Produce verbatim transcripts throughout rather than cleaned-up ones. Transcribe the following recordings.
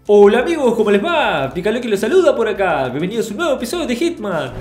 Hola amigos, ¿cómo les va? Picaloqui los saluda por acá. Bienvenidos a un nuevo episodio de Hitman.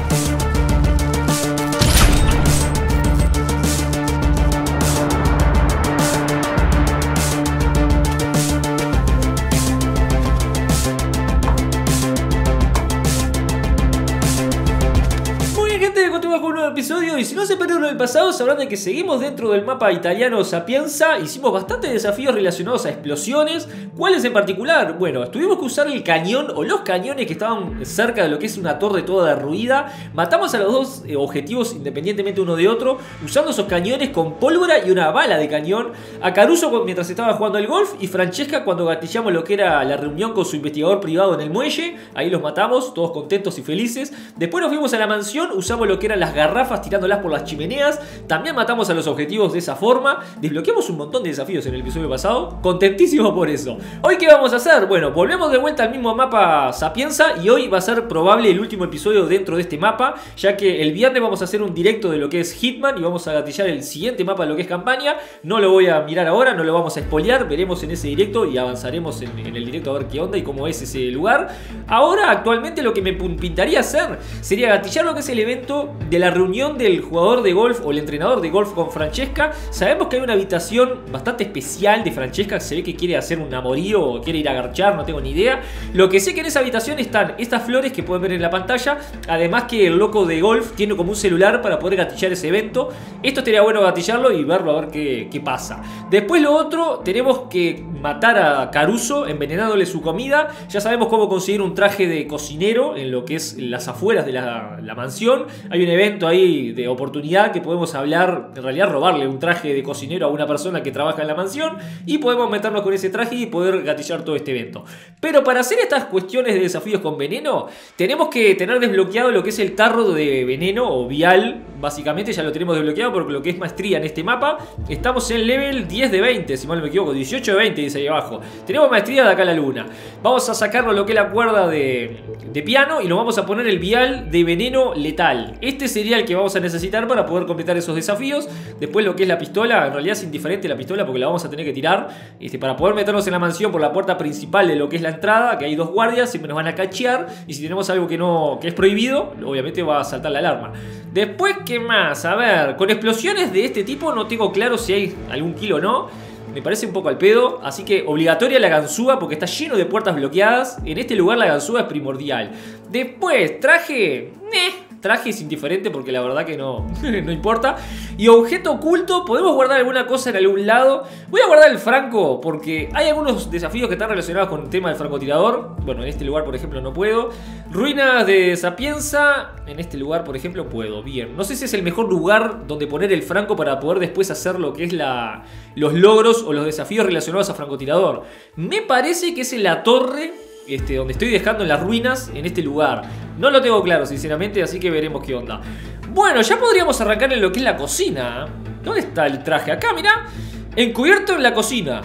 Con un nuevo episodio, y si no se perdieron el pasado sabrán de que seguimos dentro del mapa italiano Sapienza. Hicimos bastantes desafíos relacionados a explosiones. ¿Cuáles en particular? Bueno, tuvimos que usar el cañón o los cañones que estaban cerca de lo que es una torre toda derruida. Matamos a los dos eh, objetivos independientemente uno de otro, usando esos cañones con pólvora y una bala de cañón. A Caruso mientras estaba jugando al golf, y Francesca cuando gatillamos lo que era la reunión con su investigador privado en el muelle. Ahí los matamos, todos contentos y felices. Después nos fuimos a la mansión, usamos lo que eran las garrafas tirándolas por las chimeneas. También matamos a los objetivos de esa forma. Desbloqueamos un montón de desafíos en el episodio pasado. Contentísimo por eso. ¿Hoy qué vamos a hacer? Bueno, volvemos de vuelta al mismo mapa Sapienza, y hoy va a ser probable el último episodio dentro de este mapa, ya que el viernes vamos a hacer un directo de lo que es Hitman y vamos a gatillar el siguiente mapa de lo que es campaña. No lo voy a mirar ahora, no lo vamos a spoilear. Veremos en ese directo y avanzaremos en, en el directo a ver qué onda y cómo es ese lugar. Ahora, actualmente lo que me pintaría hacer sería gatillar lo que es el evento de la reunión del jugador de golf o el entrenador de golf con Francesca. Sabemos que hay una habitación bastante especial de Francesca, que se ve que quiere hacer un amorío o quiere ir a garchar, no tengo ni idea. Lo que sé que en esa habitación están estas flores que pueden ver en la pantalla. Además que el loco de golf tiene como un celular para poder gatillar ese evento. Esto estaría bueno gatillarlo y verlo a ver qué, qué pasa. Después lo otro, tenemos que matar a Caruso envenenándole su comida. Ya sabemos cómo conseguir un traje de cocinero en lo que es las afueras de la, la mansión. Hay un evento ahí de oportunidad que podemos hablar, en realidad robarle un traje de cocinero a una persona que trabaja en la mansión, y podemos meternos con ese traje y poder gatillar todo este evento. Pero para hacer estas cuestiones de desafíos con veneno, tenemos que tener desbloqueado lo que es el tarro de veneno o vial. Básicamente ya lo tenemos desbloqueado porque lo que es maestría en este mapa. Estamos en level diez de veinte, si mal no me equivoco, dieciocho de veinte dice ahí abajo. Tenemos maestría de acá a la luna. Vamos a sacarnos lo que es la cuerda de, de piano y nos vamos a poner el vial de veneno letal. Este sería el que vamos a necesitar para poder completar esos desafíos. Después lo que es la pistola, en realidad es indiferente la pistola porque la vamos a tener que tirar este, para poder meternos en la mansión por la puerta principal de lo que es la entrada, que hay dos guardias, siempre nos van a cachear, y si tenemos algo que no que es prohibido, obviamente va a saltar la alarma. Después, ¿qué más? A ver, con explosiones de este tipo no tengo claro si hay algún kill o no. Me parece un poco al pedo, así que obligatoria la ganzúa porque está lleno de puertas bloqueadas. En este lugar la ganzúa es primordial. Después, traje... Eh. Traje es indiferente porque la verdad que no, no importa. Y objeto oculto, podemos guardar alguna cosa en algún lado. Voy a guardar el franco porque hay algunos desafíos que están relacionados con el tema del francotirador. Bueno, en este lugar por ejemplo no puedo. Ruinas de Sapienza, en este lugar por ejemplo puedo. Bien, no sé si es el mejor lugar donde poner el franco para poder después hacer lo que es la, los logros o los desafíos relacionados a francotirador. Me parece que es en la torre Este, donde estoy dejando en las ruinas, en este lugar. No lo tengo claro sinceramente, así que veremos qué onda. Bueno, ya podríamos arrancar en lo que es la cocina. ¿Dónde está el traje? Acá, mirá. Encubierto en la cocina.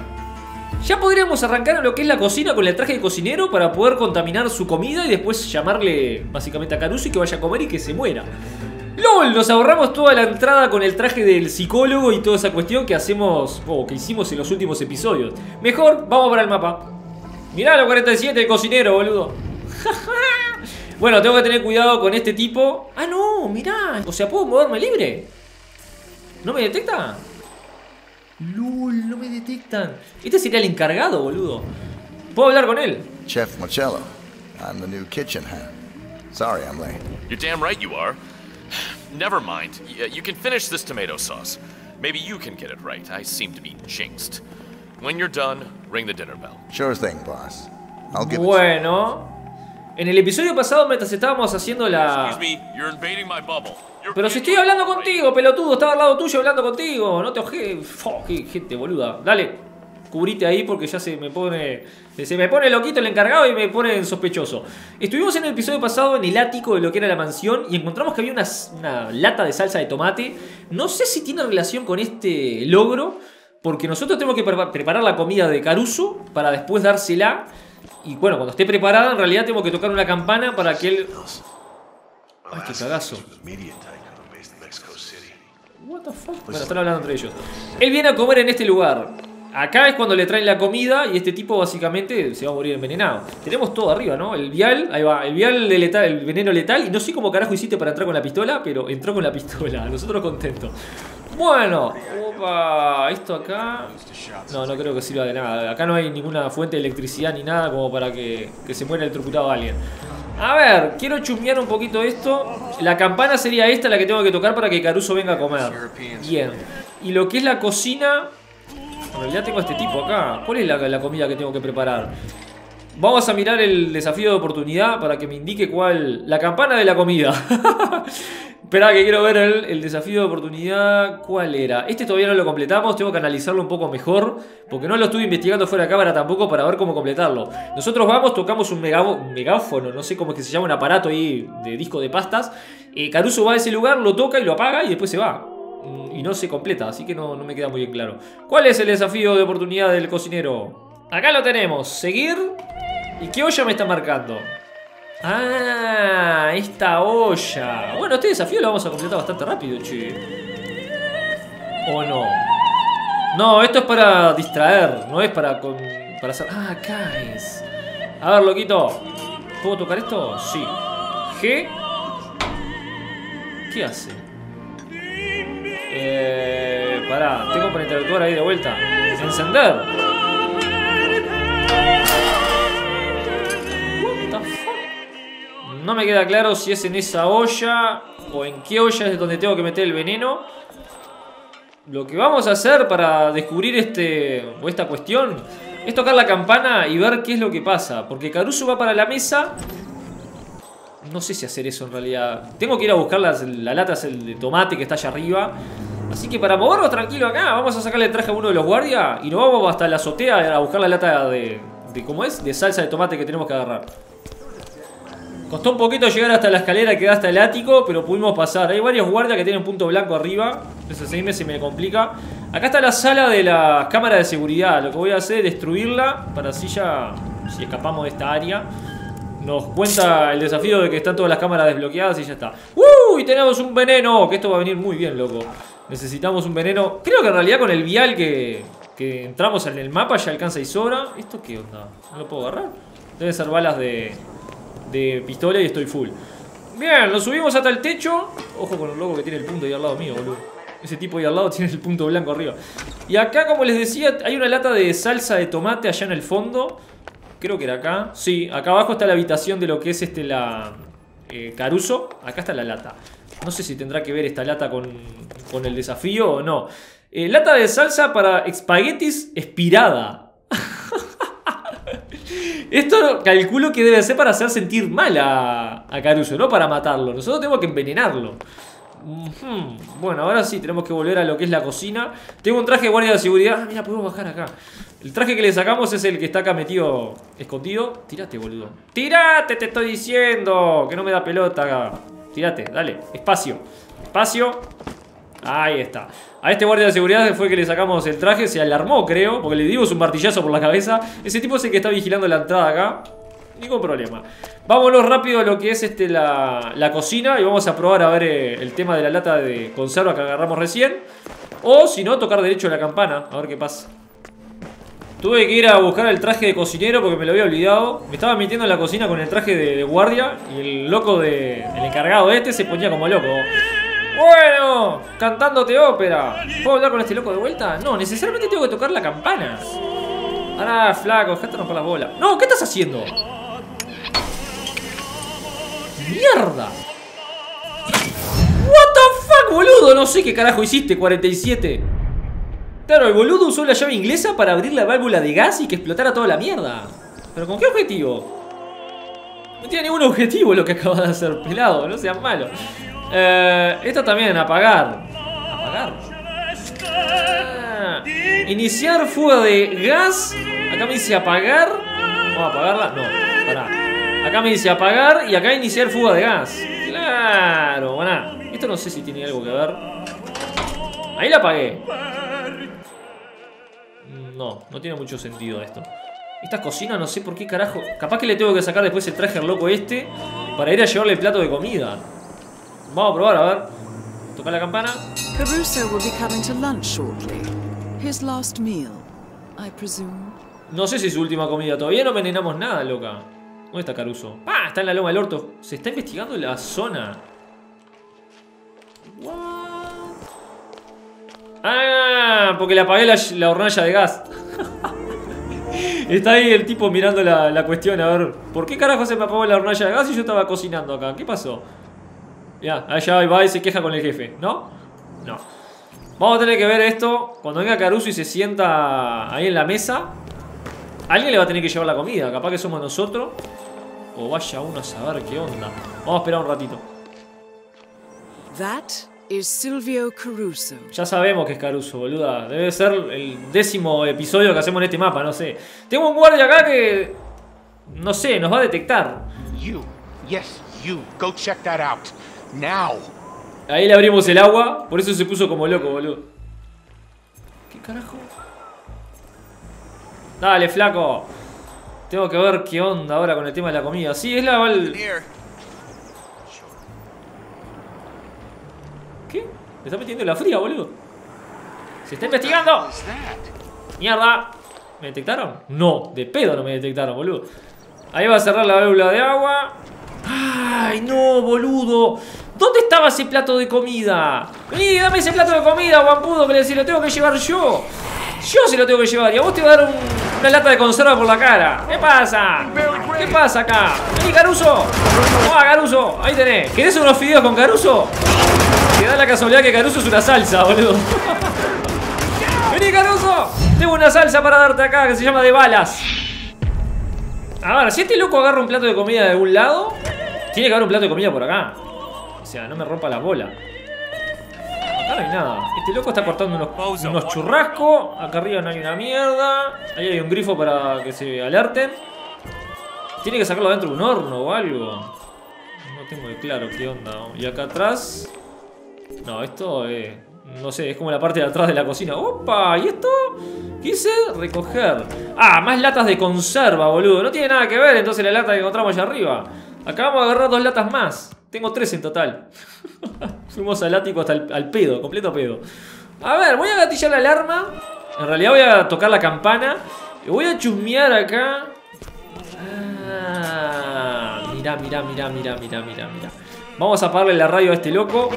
Ya podríamos arrancar en lo que es la cocina con el traje de cocinero para poder contaminar su comida y después llamarle básicamente a Caruso y que vaya a comer y que se muera. ¡Lol! Nos ahorramos toda la entrada con el traje del psicólogo y toda esa cuestión que hacemos, o que hicimos en los últimos episodios. Mejor, vamos para el mapa. Mirá los cuarenta y siete, el cocinero, boludo. Bueno, tengo que tener cuidado con este tipo. Ah, no, mirá. O sea, ¿puedo moverme libre? ¿No me detecta? Lul, no me detectan. Este sería el encargado, boludo. ¿Puedo hablar con él? Chef Marcello. I'm the new kitchen hand. Sorry I'm late. You're damn right you are. Never mind. Y you can finish this tomato sauce. Maybe you can get it right. I seem to be jinxed. When you're done, ring the dinner bell. Sure thing, boss. I'll give Bueno, en el episodio pasado mientras estábamos haciendo la... Excuse me, you're invading my bubble. You're Pero si estoy hablando contigo, pelotudo, estaba al lado tuyo hablando contigo. No te ojes. Qué gente boluda. Dale, cubrite ahí porque ya se me pone... Se me pone loquito el encargado y me pone sospechoso. Estuvimos en el episodio pasado en el ático de lo que era la mansión y encontramos que había una, una lata de salsa de tomate. No sé si tiene relación con este logro, porque nosotros tenemos que pre preparar la comida de Caruso para después dársela. Y bueno, cuando esté preparada, en realidad tengo que tocar una campana para que él... Ay, qué cagazo. What the fuck? Bueno, están hablando entre ellos. Él viene a comer en este lugar. Acá es cuando le traen la comida y este tipo básicamente se va a morir envenenado. Tenemos todo arriba, ¿no? El vial, ahí va, el vial de letal, el veneno letal. Y no sé cómo carajo hiciste para entrar con la pistola, pero entró con la pistola. Nosotros contentos. Bueno, opa, esto acá... No, no creo que sirva de nada. Acá no hay ninguna fuente de electricidad ni nada como para que, que se muera electrocutado alguien. A ver, quiero chusmear un poquito esto. La campana sería esta la que tengo que tocar para que Caruso venga a comer. Bien. Y lo que es la cocina... En realidad tengo a este tipo acá. ¿Cuál es la, la comida que tengo que preparar? Vamos a mirar el desafío de oportunidad para que me indique cuál... La campana de la comida. Esperá que quiero ver el, el desafío de oportunidad. ¿Cuál era? Este todavía no lo completamos. Tengo que analizarlo un poco mejor, porque no lo estuve investigando fuera de cámara tampoco para ver cómo completarlo. Nosotros vamos, tocamos un, mega, un megáfono. No sé cómo es que se llama, un aparato ahí de disco de pastas. eh, Caruso va a ese lugar, lo toca y lo apaga y después se va. Y no se completa, así que no, no me queda muy bien claro. ¿Cuál es el desafío de oportunidad del cocinero? Acá lo tenemos, seguir. ¿Y qué olla me está marcando? Ah, esta olla. Bueno, este desafío lo vamos a completar bastante rápido, che. ¿O no? No, esto es para distraer, no es para, con, para hacer... Ah, acá es. A ver, loquito, ¿puedo tocar esto? Sí. G. ¿Qué hace? Eh, pará, tengo para interactuar ahí de vuelta. Encender. What the fuck? No me queda claro si es en esa olla o en qué olla es donde tengo que meter el veneno. Lo que vamos a hacer para descubrir este o esta cuestión es tocar la campana y ver qué es lo que pasa. Porque Caruso va para la mesa. No sé si hacer eso en realidad. Tengo que ir a buscar las, la lata de tomate que está allá arriba. Así que para movernos tranquilo acá, vamos a sacarle el traje a uno de los guardias y nos vamos hasta la azotea a buscar la lata de, de ¿cómo es? De salsa de tomate que tenemos que agarrar. Costó un poquito llegar hasta la escalera que da hasta el ático, pero pudimos pasar. Hay varios guardias que tienen punto blanco arriba. Entonces ahí me, se me complica. Acá está la sala de las cámaras de seguridad. Lo que voy a hacer es destruirla para así ya, si escapamos de esta área, nos cuenta el desafío de que están todas las cámaras desbloqueadas y ya está. ¡Uh! Y tenemos un veneno, que esto va a venir muy bien, loco. Necesitamos un veneno. Creo que en realidad con el vial que, que entramos en el mapa ya alcanza y sobra. ¿Esto qué onda? ¿No lo puedo agarrar? Deben ser balas de, de pistola y estoy full. Bien, lo subimos hasta el techo. Ojo con el loco que tiene el punto ahí al lado mío, boludo. Ese tipo ahí al lado tiene el punto blanco arriba. Y acá, como les decía, hay una lata de salsa de tomate allá en el fondo. Creo que era acá. Sí, acá abajo está la habitación de lo que es este la eh, Caruso. Acá está la lata. No sé si tendrá que ver esta lata con, con el desafío o no. Eh, lata de salsa para espaguetis expirada. Esto calculo que debe ser para hacer sentir mal a, a Caruso, no para matarlo. Nosotros tenemos que envenenarlo. Uh-huh. Bueno, ahora sí tenemos que volver a lo que es la cocina. Tengo un traje de guardia de seguridad. Ah, mira, podemos bajar acá. El traje que le sacamos es el que está acá metido, escondido. Tírate, boludo. Tírate, te estoy diciendo. Que no me da pelota acá. Tírate, dale, espacio. Espacio. Ahí está. A este guardia de seguridad fue que le sacamos el traje. Se alarmó, creo, porque le dimos un martillazo por la cabeza. Ese tipo es el que está vigilando la entrada acá. Ningún problema. Vámonos rápido a lo que es este la, la cocina. Y vamos a probar a ver eh, el tema de la lata de conserva que agarramos recién. O si no, tocar derecho la campana. A ver qué pasa. Tuve que ir a buscar el traje de cocinero porque me lo había olvidado. Me estaba metiendo en la cocina con el traje de, de guardia. Y el loco de... el encargado de este se ponía como loco. Bueno, cantándote ópera. ¿Puedo hablar con este loco de vuelta? No, necesariamente tengo que tocar la campana. Ahora, flaco, dejate romper las bolas. No, ¿qué estás haciendo? ¡Mierda! What the fuck, boludo. No sé qué carajo hiciste, cuarenta y siete. Claro, el boludo usó la llave inglesa para abrir la válvula de gas y que explotara toda la mierda. ¿Pero con qué objetivo? No tiene ningún objetivo lo que acaba de hacer, pelado, no seas malo. Eh, esto también, apagar. Apagar. Ah, iniciar fuga de gas. Acá me dice apagar. Vamos a apagarla. No, pará. Acá me dice apagar y acá iniciar fuga de gas. Claro, bueno. Esto no sé si tiene algo que ver. Ahí la apagué. No, no tiene mucho sentido esto. Esta cocina no sé por qué carajo. Capaz que le tengo que sacar después el traje al loco este para ir a llevarle el plato de comida. Vamos a probar, a ver. Toca la campana. Caruso will be coming to lunch shortly. His last meal. I presume. No sé si es su última comida. Todavía no envenenamos nada, loca. ¿Dónde está Caruso? ¡Ah! Está en la loma del orto. Se está investigando la zona. What? Ah, porque le apagué la, la hornalla de gas. Está ahí el tipo mirando la, la cuestión. A ver, ¿por qué carajo se me apagó la hornalla de gas y yo estaba cocinando acá? ¿Qué pasó? Ya, allá va y se queja con el jefe. ¿No? No. Vamos a tener que ver esto. Cuando venga Caruso y se sienta ahí en la mesa, alguien le va a tener que llevar la comida. Capaz que somos nosotros. O vaya uno a saber qué onda. Vamos a esperar un ratito. That is Silvio Caruso. Ya sabemos que es Caruso, boluda. Debe ser el décimo episodio que hacemos en este mapa, no sé. Tengo un guardia acá que... no sé, nos va a detectar. You. Yes, you. Go check that out. Now. Ahí le abrimos el agua. Por eso se puso como loco, boludo. ¿Qué carajo? Dale, flaco. Tengo que ver qué onda ahora con el tema de la comida. Sí, es la... El... ¿Qué? ¿Le está metiendo la fría, boludo? ¡Se está investigando! ¡Mierda! ¿Me detectaron? No, de pedo no me detectaron, boludo. Ahí va a cerrar la válvula de agua. ¡Ay, no, boludo! ¿Dónde estaba ese plato de comida? Vení, dame ese plato de comida, guampudo, que le decís, lo tengo que llevar yo. Yo se lo tengo que llevar y a vos te voy a dar un, una lata de conserva por la cara. ¿Qué pasa? ¿Qué pasa acá? Vení, Caruso. Toma, Caruso. Ahí tenés. ¿Querés unos fideos con Caruso? Que da la casualidad que Caruso es una salsa, boludo. Vení, Caruso. Tengo una salsa para darte acá que se llama de balas. A ver, si este loco agarra un plato de comida de algún lado, tiene que haber un plato de comida por acá. O sea, no me rompa las bolas. Acá no hay nada. Este loco está cortando unos, unos churrascos. Acá arriba no hay una mierda. Ahí hay un grifo para que se alerten. Tiene que sacarlo dentro de un horno o algo. No tengo de claro qué onda. Y acá atrás... no, esto es... no sé, es como la parte de atrás de la cocina. ¡Opa! ¿Y esto? ¿Qué hice? Recoger. Ah, más latas de conserva, boludo. No tiene nada que ver entonces la lata que encontramos allá arriba. Acá vamos a agarrar dos latas más. Tengo tres en total. Fuimos al ático hasta el al pedo, completo pedo. A ver, voy a gatillar la alarma. En realidad voy a tocar la campana. Y voy a chusmear acá. Ah, mirá, mirá, mirá, mirá, mirá, mirá, mirá. Vamos a apagarle la radio a este loco.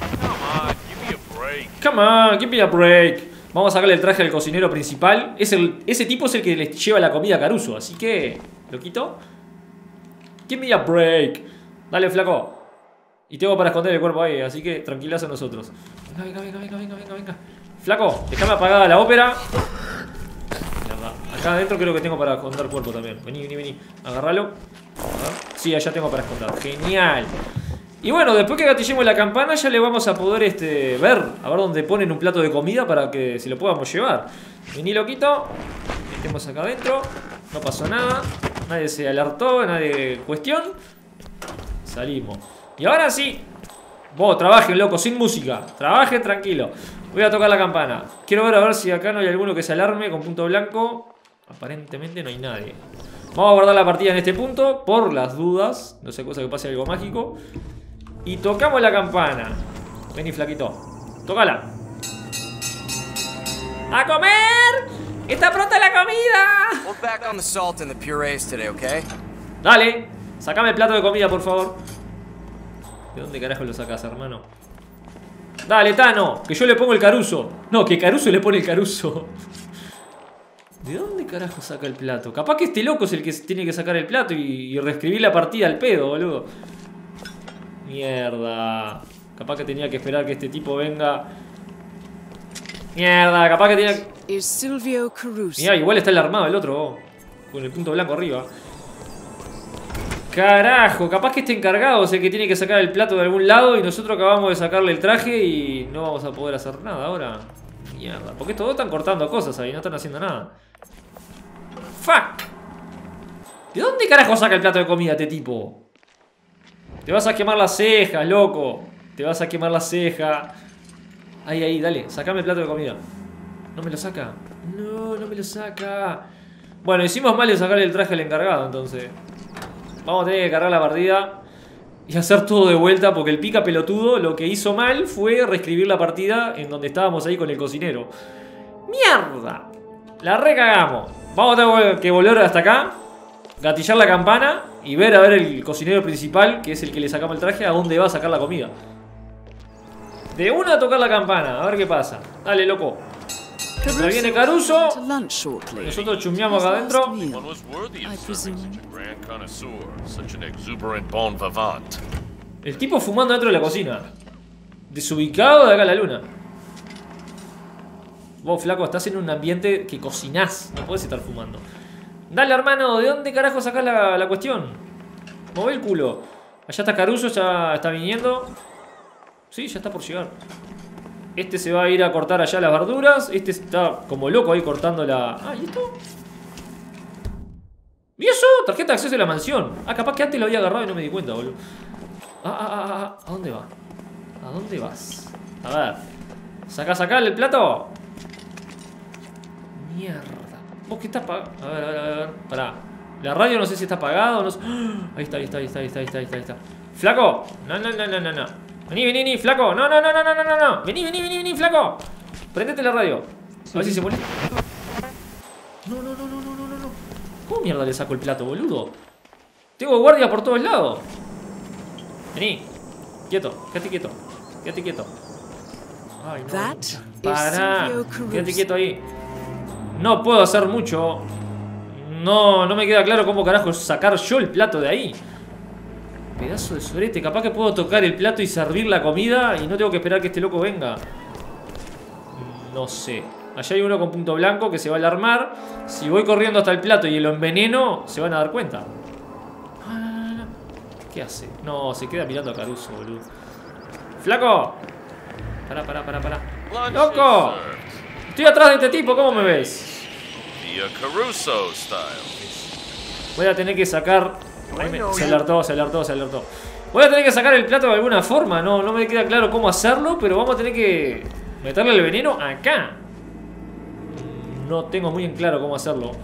Come on, give me a break. Vamos a sacarle el traje al cocinero principal. Es el, ese tipo es el que le lleva la comida a Caruso. Así que, ¿lo quito? Give me a break. Dale, flaco. Y tengo para esconder el cuerpo ahí, así que tranquilazo a nosotros. Venga, venga, venga, venga, venga, venga. Flaco, déjame apagada la ópera. Mierda. Acá adentro creo que tengo para esconder cuerpo también. Vení, vení, vení. Agárralo. Sí, allá tengo para esconder. Genial. Y bueno, después que gatillemos la campana ya le vamos a poder este, ver. A ver dónde ponen un plato de comida para que se lo podamos llevar. Vení, loquito. Metemos acá adentro. No pasó nada. Nadie se alertó, nadie cuestión. Salimos. Y ahora sí. Vos, trabajen, loco, sin música. Trabajen tranquilo. Voy a tocar la campana. Quiero ver a ver si acá no hay alguno que se alarme con punto blanco. Aparentemente no hay nadie. Vamos a guardar la partida en este punto por las dudas. No sé, cosa que pase algo mágico. Y tocamos la campana. Vení, flaquito. Tócala. ¡A comer! ¡Está pronta la comida! Hold back on the salt and the purees today, okay? Dale, sacame el plato de comida, por favor. ¿De dónde carajo lo sacas, hermano? Dale, Tano, que yo le pongo el Caruso. No, que Caruso le pone el Caruso. ¿De dónde carajo saca el plato? Capaz que este loco es el que tiene que sacar el plato y, y reescribir la partida al pedo, boludo. Mierda. Capaz que tenía que esperar que este tipo venga. Mierda, capaz que tenía que... is Silvio Caruso. Mirá, igual está el armado el otro, oh, con el punto blanco arriba. Carajo, capaz que este encargado es el que tiene que sacar el plato de algún lado y nosotros acabamos de sacarle el traje y no vamos a poder hacer nada ahora. Mierda, porque estos dos están cortando cosas ahí, no están haciendo nada. Fuck. ¿De dónde carajo saca el plato de comida este tipo? Te vas a quemar las cejas, loco. Te vas a quemar la ceja. Ahí, ahí, dale, sacame el plato de comida. ¿No me lo saca? No, no me lo saca. Bueno, hicimos mal de sacarle el traje al encargado, entonces. Vamos a tener que cargar la partida y hacer todo de vuelta, porque el pica pelotudo lo que hizo mal fue reescribir la partida en donde estábamos ahí con el cocinero. ¡Mierda! La recagamos. Vamos a tener que volver hasta acá, gatillar la campana y ver a ver el cocinero principal, que es el que le sacamos el traje, a dónde va a sacar la comida. De una a tocar la campana, a ver qué pasa. Dale, loco. Ahí viene Caruso. Nosotros chusmeamos acá adentro. One was worthy of serving such a grand connoisseur, such an exuberant bon vivant. El tipo fumando dentro de la cocina. Desubicado de acá a la luna. Vos, flaco, estás en un ambiente que cocinás. No podés estar fumando. Dale, hermano, ¿de dónde carajo sacás la, la cuestión? Move el culo. Allá está Caruso, ya está viniendo. Sí, ya está por llegar. Este se va a ir a cortar allá las verduras. Este está como loco ahí cortando la... Ah, ¿y esto? ¿Y eso? Tarjeta de acceso a la mansión. Ah, capaz que antes lo había agarrado y no me di cuenta, boludo. Ah, ah, ah, ah. ¿A dónde va? ¿A dónde vas? A ver. Saca, saca el plato. Mierda. ¿Vos qué estás apagado? A ver, a ver, a ver. Pará. La radio no sé si está apagada o no sé. Ahí está, ahí está, ahí está, ahí está, ahí está, ahí está, ahí está. Flaco. No, no, no, no, no, no. Vení, vení, vení, flaco. No, no, no, no, no, no, no, no. Vení, vení, vení, vení, flaco. Prendete la radio. A ver si se molesta. No, no, no, no, no, no, no. ¿Cómo mierda le saco el plato, boludo? Tengo guardia por todos lados. Vení. Quieto, quédate quieto. Quédate quieto. Ay, no. Pará. Quédate quieto ahí. No puedo hacer mucho. No, no me queda claro cómo carajo sacar yo el plato de ahí. Pedazo de sorete. Capaz que puedo tocar el plato y servir la comida y no tengo que esperar que este loco venga. No sé. Allá hay uno con punto blanco que se va a alarmar. Si voy corriendo hasta el plato y lo enveneno, se van a dar cuenta. ¿Qué hace? No, se queda mirando a Caruso, boludo. ¡Flaco! Pará, pará, pará, pará. ¡Loco! Estoy atrás de este tipo, ¿cómo me ves? Via Caruso style. Voy a tener que sacar... Ay, me... Se alertó, se alertó, se alertó. Voy a tener que sacar el plato de alguna forma. No, no me queda claro cómo hacerlo, pero vamos a tener que meterle el veneno acá. No tengo muy en claro cómo hacerlo.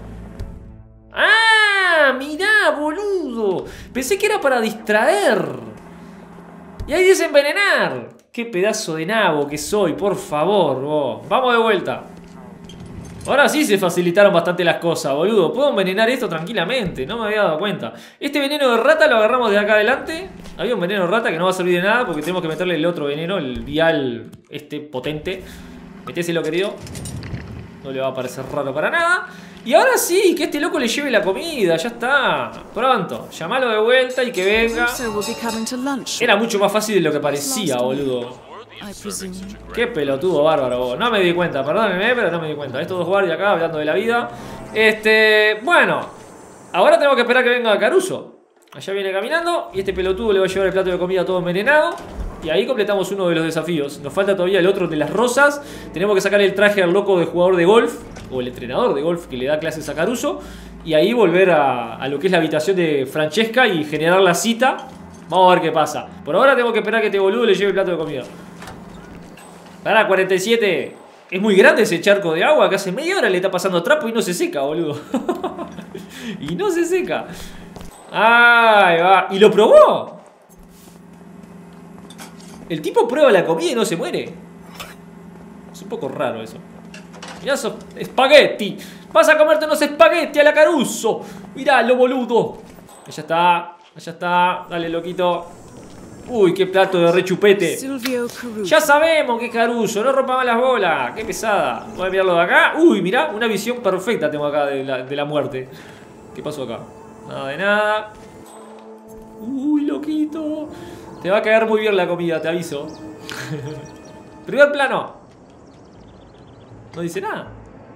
¡Ah! ¡Mirá, boludo! Pensé que era para distraer. Y ahí dice envenenar. ¡Qué pedazo de nabo que soy! Por favor, vos. Vamos de vuelta. Ahora sí se facilitaron bastante las cosas, boludo. Puedo envenenar esto tranquilamente. No me había dado cuenta. Este veneno de rata lo agarramos de acá adelante. Había un veneno de rata que no va a servir de nada porque tenemos que meterle el otro veneno, el vial este potente. Metéselo, querido. No le va a parecer raro para nada. Y ahora sí, que este loco le lleve la comida. Ya está. Pronto. Llamalo de vuelta y que venga. Era mucho más fácil de lo que parecía, boludo. Qué pelotudo bárbaro, vos. No me di cuenta, perdónenme, pero no me di cuenta. Estos dos guardias acá hablando de la vida. Este, bueno. Ahora tenemos que esperar que venga Caruso. Allá viene caminando y este pelotudo le va a llevar el plato de comida todo envenenado. Y ahí completamos uno de los desafíos. Nos falta todavía el otro de las rosas. Tenemos que sacar el traje al loco de jugador de golf, o el entrenador de golf que le da clases a Caruso. Y ahí volver a, a lo que es la habitación de Francesca y generar la cita. Vamos a ver qué pasa. Por ahora tengo que esperar que este boludo le lleve el plato de comida. Pará, cuarenta y siete. Es muy grande ese charco de agua que hace media hora le está pasando trapo y no se seca, boludo. Y no se seca. Ahí va. ¿Y lo probó? El tipo prueba la comida y no se muere. Es un poco raro eso. Mirá esos espagueti. Vas a comerte unos espagueti a la Caruso. Mirá lo boludo. Allá está. Allá está. Dale, loquito. Uy, qué plato de rechupete. Ya sabemos que es Caruso. No rompa más las bolas. Qué pesada. Voy a mirarlo de acá. Uy, mirá. Una visión perfecta tengo acá de la, de la muerte. ¿Qué pasó acá? Nada de nada. Uy, loquito. Te va a caer muy bien la comida, te aviso. Primer plano. No dice nada.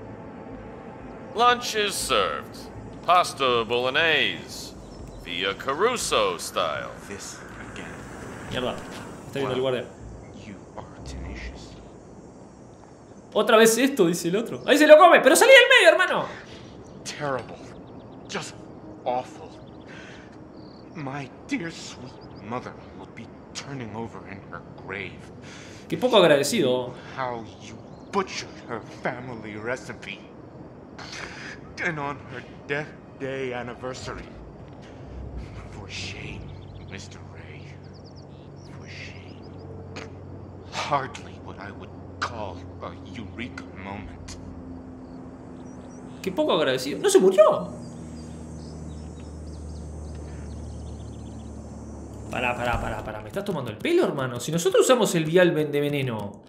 Lunch is served. Pasta bolognese. Via Caruso style. This again. Mierda. Está viendo el guardia. You are tenacious. Otra vez esto, dice el otro. Ahí se lo come, pero salí del medio, hermano. Terrible. Just awful. My dear sweet mother will be turning over in her grave. Qué poco agradecido. How you butchered her family recipe. And on her death day anniversary. For shame, Mister Ray. For shame. Hardly what I would call a eureka moment. Qué poco agradecido. ¡No se murió! Pará, pará, pará, pará. ¿Me estás tomando el pelo, hermano? Si nosotros usamos el vial de veneno.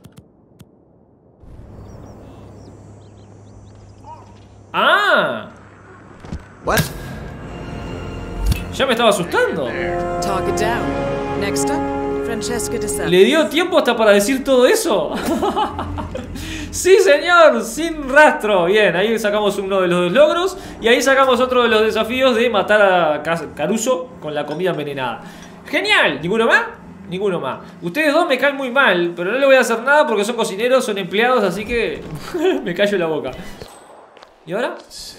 ¡Ah! What? Ya me estaba asustando. Target down. Next up, Francesca de Santos. ¿Le dio tiempo hasta para decir todo eso? Sí, señor, sin rastro. Bien, ahí sacamos uno de los logros. Y ahí sacamos otro de los desafíos de matar a Caruso con la comida envenenada. ¡Genial! ¿Ninguno más? Ninguno más. Ustedes dos me caen muy mal, pero no le voy a hacer nada porque son cocineros, son empleados, así que me callo la boca. ¿Y ahora?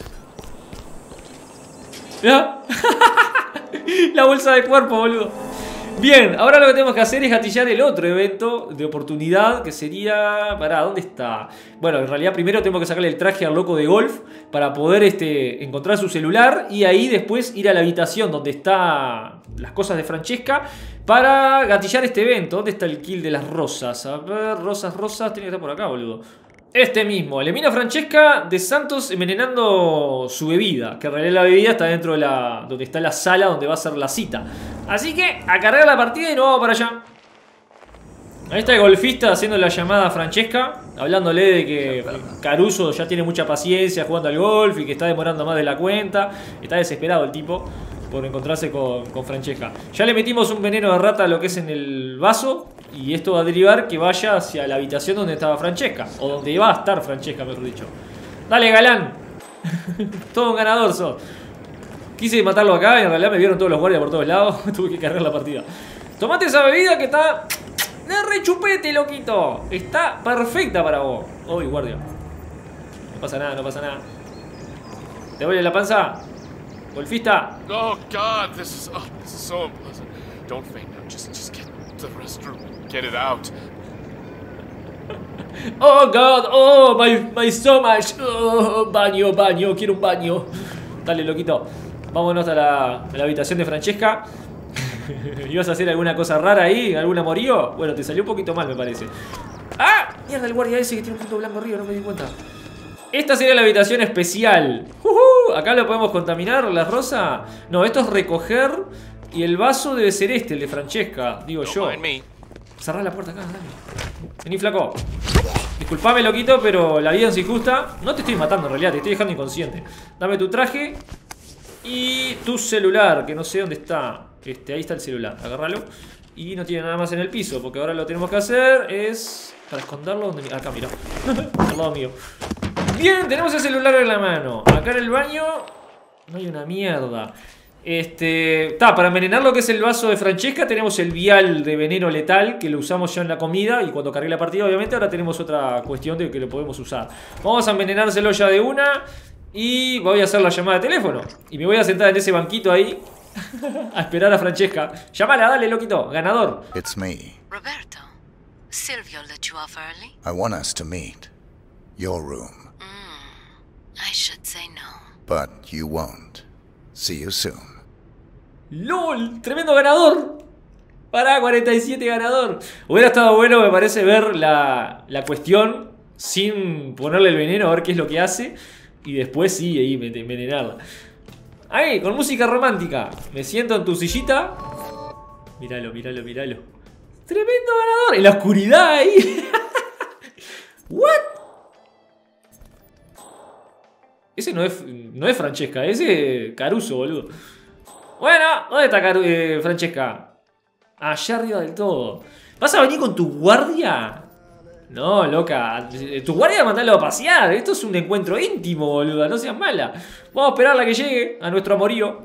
¿Ya? La bolsa de cuerpo, boludo. Bien, ahora lo que tenemos que hacer es gatillar el otro evento de oportunidad, que sería... Pará, ¿dónde está? Bueno, en realidad primero tenemos que sacarle el traje al loco de golf para poder este, encontrar su celular y ahí después ir a la habitación donde están las cosas de Francesca para gatillar este evento. ¿Dónde está el kill de las rosas? A ver, rosas, rosas, tiene que estar por acá, boludo. Este mismo, elimina a Francesca de Santos envenenando su bebida. Que en realidad la bebida está dentro de la... donde está la sala donde va a ser la cita. Así que a cargar la partida y nos vamos para allá. Ahí está el golfista haciendo la llamada a Francesca, hablándole de que Caruso ya tiene mucha paciencia jugando al golf y que está demorando más de la cuenta. Está desesperado el tipo por encontrarse con, con Francesca. Ya le metimos un veneno de rata a lo que es en el vaso. Y esto va a derivar que vaya hacia la habitación donde estaba Francesca. O donde iba a estar Francesca, mejor dicho. Dale, galán. Todo un ganador sos. Quise matarlo acá y en realidad me vieron todos los guardias por todos lados. Tuve que cargar la partida. Tomate esa bebida que está... de rechupete, loquito. Está perfecta para vos. Uy, guardia. No pasa nada, no pasa nada. ¿Te duele la panza? Golfista. Oh God, this is oh, this is so unpleasant. Don't faint now. Just, just get to the restroom. Get it out. Oh God, oh my, my stomach. Oh, baño, baño, quiero un baño. Dale, loquito. Vámonos a la, a la habitación de Francesca. ¿Ibas a hacer alguna cosa rara ahí? ¿Algún amorío? Bueno, te salió un poquito mal, me parece. ¡Ah! Mierda, el guardia ese que tiene un punto blanco arriba, no me di cuenta. Esta sería la habitación especial. Uh-huh. Acá lo podemos contaminar, la rosa. No, esto es recoger. Y el vaso debe ser este, el de Francesca, digo yo. Cerrá la puerta acá, dale. Vení, flaco. Disculpame, loquito, pero la vida es injusta. No te estoy matando en realidad, te estoy dejando inconsciente. Dame tu traje y tu celular, que no sé dónde está. Este, ahí está el celular, agárralo. Y no tiene nada más en el piso, porque ahora lo que tenemos que hacer es... para esconderlo donde... acá, mira. Al lado mío. Bien, tenemos el celular en la mano. Acá en el baño no hay una mierda. Este, está, para envenenar lo que es el vaso de Francesca tenemos el vial de veneno letal que lo usamos ya en la comida y cuando cargué la partida obviamente ahora tenemos otra cuestión de que lo podemos usar. Vamos a envenenárselo ya de una y voy a hacer la llamada de teléfono y me voy a sentar en ese banquito ahí a esperar a Francesca. Llámala, dale, loquito, ganador. It's me. Roberto, Silvio let you off early? I want us to meet. Your room. Mm, I should say no. But you won't. See you soon. ¡Lol! ¡Tremendo ganador! Pará, cuarenta y siete ganador. Hubiera estado bueno, me parece, ver la, la cuestión sin ponerle el veneno, a ver qué es lo que hace. Y después sí, ahí envenenarla. Ahí, con música romántica. Me siento en tu sillita. Míralo, míralo, míralo. ¡Tremendo ganador! En la oscuridad ahí. ¿What? Ese no es, no es Francesca, ese es Caruso, boludo. Bueno, ¿dónde está Caru eh, Francesca? Allá arriba del todo. ¿Vas a venir con tu guardia? No, loca. Tu guardia mandalo a pasear. Esto es un encuentro íntimo, boluda. No seas mala. Vamos a esperarla a que llegue a nuestro amorío.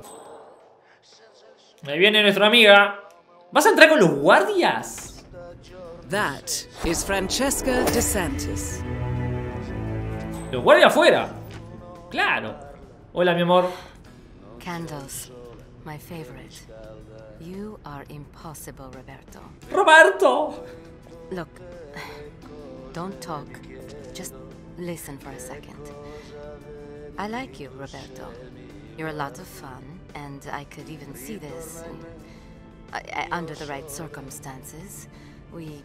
Ahí viene nuestra amiga. ¿Vas a entrar con los guardias? That is Francesca de Santos. Los guardias afuera. Claro. Hola, mi amor. Candles, my favorite. You are impossible, Roberto. Roberto. Look, don't talk. Just listen for a second. I like you, Roberto. You're a lot of fun, and I could even see this I, I, under the right circumstances. We...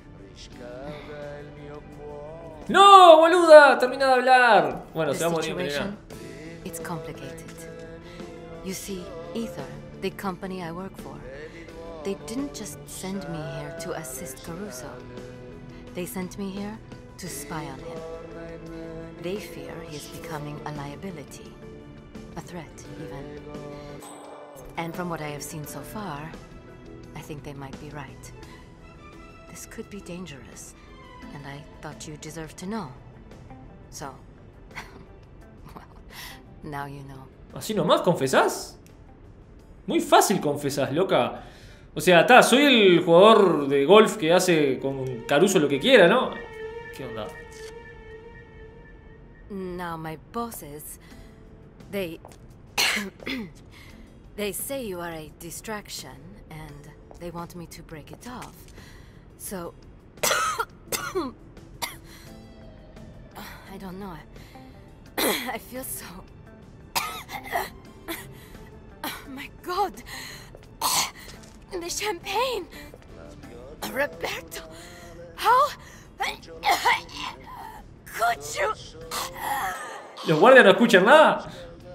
¡No, boluda! Termina de hablar. Bueno, The se va a morir. situation It's complicated. You see, Ether, the company I work for, they didn't just send me here to assist Caruso. They sent me here to spy on him. They fear he is becoming a liability. A threat, even. And from what I have seen so far, I think they might be right. This could be dangerous, and I thought you deserved to know. So, well, now you know. ¿Así nomás confesás? Muy fácil confesás, loca. O sea, está, soy el jugador de golf que hace con Caruso lo que quiera, ¿no? ¿Qué onda? Now my bosses, they... they say you are a distraction, and they want me to break it off. So... I don't know. I feel so... Oh my God! The champagne! Roberto! How... could you... ¿Los guardias no escuchan nada?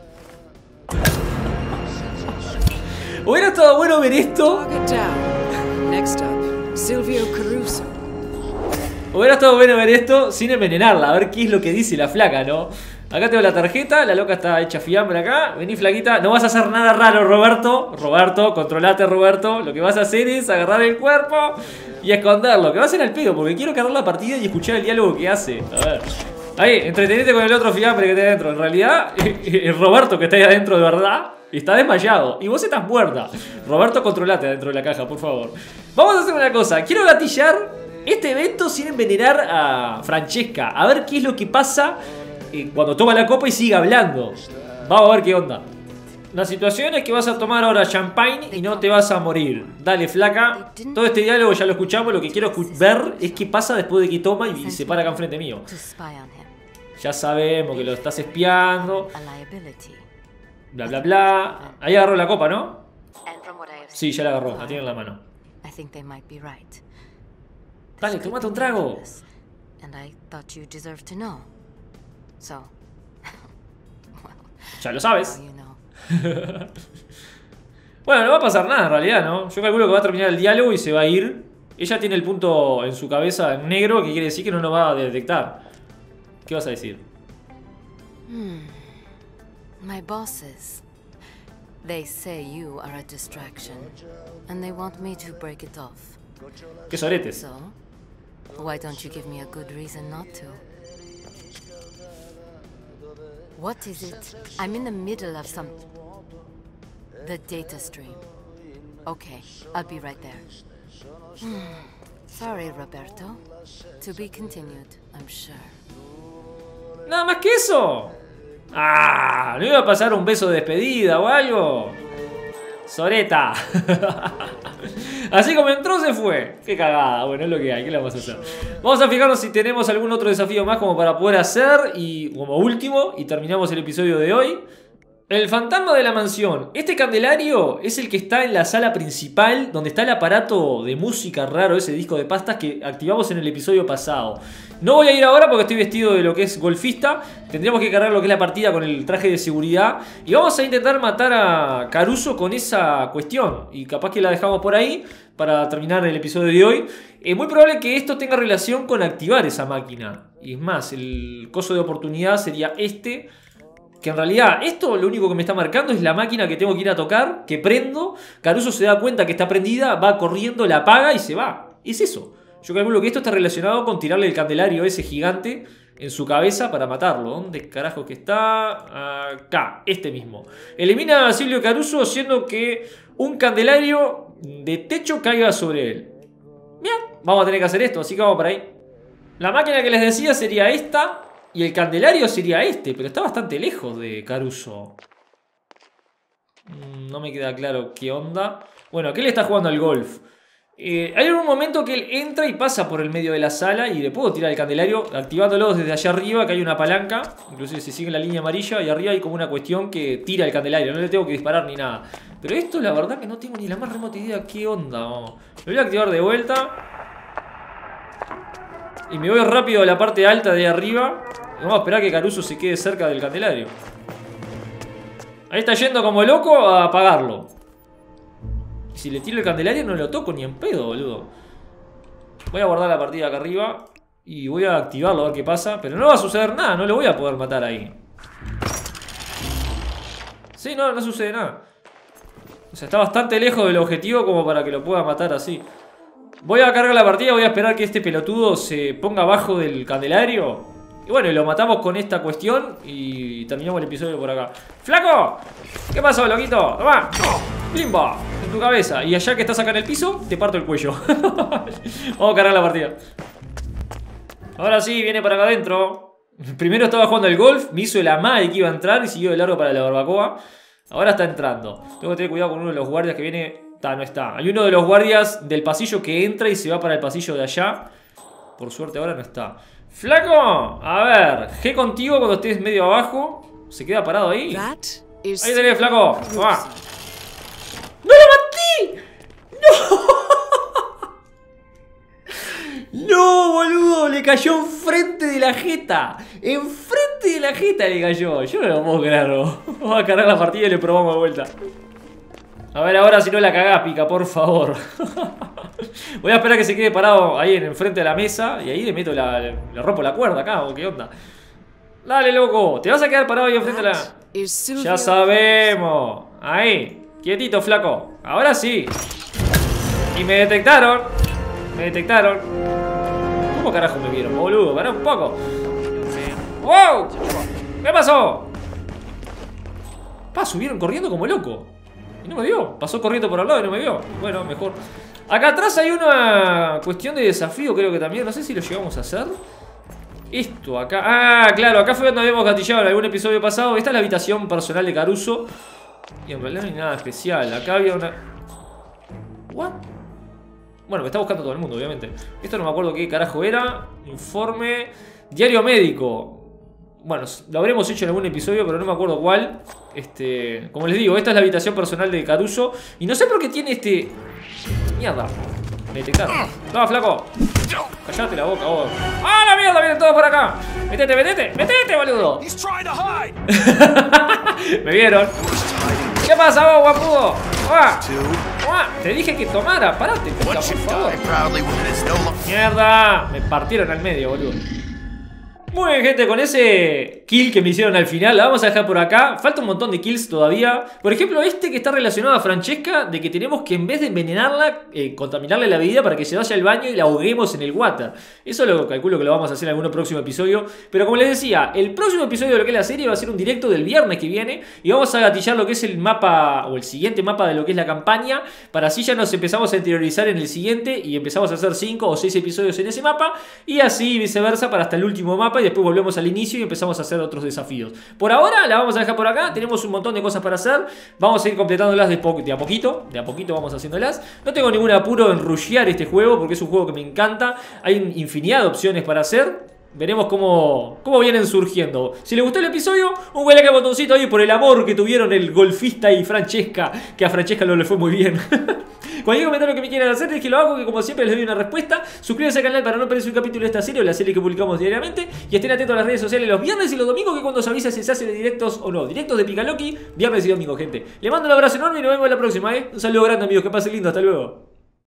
Hubiera estado bueno ver esto. Target down. Next up, Silvio Caruso. Hubiera estado bueno ver esto sin envenenarla, a ver qué es lo que dice la flaca, ¿no? Acá tengo la tarjeta, la loca está hecha fiambre acá. Vení, flaquita, no vas a hacer nada raro, Roberto. Roberto, controlate, Roberto. Lo que vas a hacer es agarrar el cuerpo y esconderlo. Que va a ser al pedo, porque quiero cargar la partida y escuchar el diálogo que hace. A ver. Ahí, entretenete con el otro fiambre que está adentro. En realidad, el Roberto que está ahí adentro de verdad está desmayado. Y vos estás muerta. Roberto, controlate adentro de la caja, por favor. Vamos a hacer una cosa. Quiero gatillar este evento sin envenenar a Francesca. A ver qué es lo que pasa eh, cuando toma la copa y sigue hablando. Vamos a ver qué onda. La situación es que vas a tomar ahora champagne y no te vas a morir. Dale, flaca. Todo este diálogo ya lo escuchamos. Lo que quiero ver es qué pasa después de que toma y se para acá enfrente mío. Ya sabemos que lo estás espiando. Bla, bla, bla. Ahí agarró la copa, ¿no? Sí, ya la agarró. La tiene en la mano. Dale, tomate un trago. Ya lo sabes. Bueno, no va a pasar nada en realidad, ¿no? Yo calculo que va a terminar el diálogo y se va a ir. Ella tiene el punto en su cabeza en negro, que quiere decir que no nos va a detectar. ¿Qué vas a decir? Hmm. My bosses. They say you are a distraction, and they want me to break it off. ¿Qué soretes? So, why don't you give me a good reason not to? What is it? I'm in the middle of some... The data stream. Okay, I'll be right there. Hmm. Sorry, Roberto. To be continued, I'm sure. Nada más que eso. Ah, ¿no iba a pasar un beso de despedida o algo? Soreta. Así como entró se fue. Qué cagada. Bueno, es lo que hay. ¿Qué le vamos a hacer? Vamos a fijarnos si tenemos algún otro desafío más como para poder hacer. Y como último, y terminamos el episodio de hoy. El fantasma de la mansión. Este candelario es el que está en la sala principal, donde está el aparato de música raro, ese disco de pastas que activamos en el episodio pasado. No voy a ir ahora porque estoy vestido de lo que es golfista. Tendríamos que cargar lo que es la partida con el traje de seguridad. Y vamos a intentar matar a Caruso con esa cuestión. Y capaz que la dejamos por ahí para terminar el episodio de hoy. Es muy probable que esto tenga relación con activar esa máquina. Y es más, el coso de oportunidad sería este. Que en realidad esto lo único que me está marcando es la máquina que tengo que ir a tocar, que prendo. Caruso se da cuenta que está prendida, va corriendo, la apaga y se va. Es eso. Yo calculo que esto está relacionado con tirarle el candelario ese gigante en su cabeza para matarlo. ¿Dónde carajo que está? Acá, este mismo. Elimina a Silvio Caruso haciendo que un candelario de techo caiga sobre él. Bien, vamos a tener que hacer esto, así que vamos para ahí. La máquina que les decía sería esta. Y el candelario sería este, pero está bastante lejos de Caruso. No me queda claro qué onda. Bueno, aquí le está jugando al golf. Eh, hay un momento que él entra y pasa por el medio de la sala y le puedo tirar el candelario activándolo desde allá arriba, que hay una palanca. Inclusive si sigue la línea amarilla y arriba hay como una cuestión que tira el candelario. No le tengo que disparar ni nada. Pero esto la verdad que no tengo ni la más remota idea qué onda. Vamos. Lo voy a activar de vuelta. Y me voy rápido a la parte alta de arriba. Y vamos a esperar que Caruso se quede cerca del candelario. Ahí está yendo como loco a apagarlo. Si le tiro el candelario no lo toco ni en pedo, boludo. Voy a guardar la partida acá arriba y voy a activarlo a ver qué pasa. Pero no va a suceder nada, no lo voy a poder matar ahí. Sí, no, no sucede nada. O sea, está bastante lejos del objetivo como para que lo pueda matar así. Voy a cargar la partida, voy a esperar que este pelotudo se ponga abajo del candelario. Y bueno, y lo matamos con esta cuestión y terminamos el episodio por acá. ¡Flaco! ¿Qué pasó, loquito? ¡Toma! ¡Limba! En tu cabeza. Y allá que estás acá en el piso, te parto el cuello. Vamos a cargar la partida. Ahora sí, viene para acá adentro. Primero estaba jugando al golf, me hizo el amague que iba a entrar y siguió de largo para la barbacoa. Ahora está entrando. Tengo que tener cuidado con uno de los guardias que viene. Está, no está. Hay uno de los guardias del pasillo que entra y se va para el pasillo de allá. Por suerte ahora no está. ¡Flaco! A ver, G contigo cuando estés medio abajo. Se queda parado ahí. That is Ahí tenés, flaco. Toma. ¡No lo maté! ¡No! ¡No, boludo! Le cayó enfrente de la jeta. Enfrente de la jeta le cayó. Yo no lo puedo creer. Vamos a cargar la partida y le probamos de vuelta. A ver ahora si no la cagás, pica, por favor. Voy a esperar que se quede parado ahí en enfrente de la mesa. Y ahí le meto la... Le, le rompo la cuerda acá, o qué onda. Dale, loco. Te vas a quedar parado ahí enfrente de la... Ya sabemos. Ahí. Quietito, flaco. Ahora sí. Y me detectaron. Me detectaron. ¿Cómo carajo me vieron, boludo? Pará un poco. ¡Wow! ¿Qué pasó? Pa, subieron corriendo como loco. Y no me vio. Pasó corriendo por al lado y no me vio. Bueno, mejor. Acá atrás hay una cuestión de desafío, creo que también. No sé si lo llegamos a hacer. Esto acá. Ah, claro, acá fue donde habíamos gatillado en algún episodio pasado. Esta es la habitación personal de Caruso. Y en realidad no hay nada especial. Acá había una... ¿What? Bueno, me está buscando todo el mundo, obviamente. Esto no me acuerdo qué carajo era. Informe. Diario médico. Bueno, lo habremos hecho en algún episodio, pero no me acuerdo cuál. Este, como les digo, esta es la habitación personal de Caruso. Y no sé por qué tiene este... Mierda. Me detectaron. No, flaco. Callate la boca, vos. ¡Ah, la mierda! Vienen todos por acá. Metete, metete, metete, boludo. Me vieron. ¿Qué pasa vos, guapudo? ¡Ah! ¡Ah! Te dije que tomara. Parate, puta, por favor. Mierda. Me partieron al medio, boludo. Muy bien, gente, con ese kill que me hicieron al final, la vamos a dejar por acá. Falta un montón de kills todavía. Por ejemplo, este que está relacionado a Francesca, de que tenemos que en vez de envenenarla, eh, contaminarle la vida para que se vaya al baño y la ahoguemos en el water. Eso lo calculo que lo vamos a hacer en algún próximo episodio. Pero como les decía, el próximo episodio de lo que es la serie va a ser un directo del viernes que viene. Y vamos a gatillar lo que es el mapa, o el siguiente mapa de lo que es la campaña. Para así ya nos empezamos a interiorizar en el siguiente y empezamos a hacer cinco o seis episodios en ese mapa. Y así viceversa para hasta el último mapa. Y después volvemos al inicio y empezamos a hacer otros desafíos. Por ahora la vamos a dejar por acá. Tenemos un montón de cosas para hacer. Vamos a ir completándolas de, de a poquito. De a poquito vamos haciéndolas. No tengo ningún apuro en rushear este juego porque es un juego que me encanta. Hay infinidad de opciones para hacer. Veremos cómo, cómo vienen surgiendo. Si les gustó el episodio, un buen like al botoncito ahí por el amor que tuvieron el golfista y Francesca. Que a Francesca no le fue muy bien. Cualquier comentario que me quieran hacer es que lo hago, que como siempre les doy una respuesta. Suscríbanse al canal para no perderse un capítulo de esta serie o la serie que publicamos diariamente. Y estén atentos a las redes sociales los viernes y los domingos, que cuando se avisa si se hace de directos o no. Directos de Picaloki, viernes y domingo, gente. Les mando un abrazo enorme y nos vemos en la próxima, ¿eh? Un saludo grande, amigos. Que pasen lindo. Hasta luego.